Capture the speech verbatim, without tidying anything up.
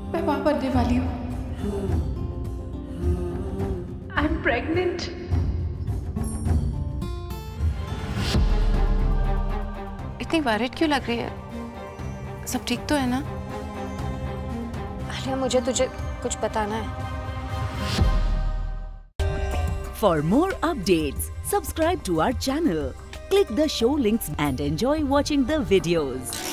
मैं मां बनने वाली हूँ। I am pregnant. इतनी वारिड क्यों लग रही है? सब ठीक तो है ना? आलिया, मुझे तुझे कुछ बताना है। For more updates, subscribe to our channel, click the show links and enjoy watching the videos.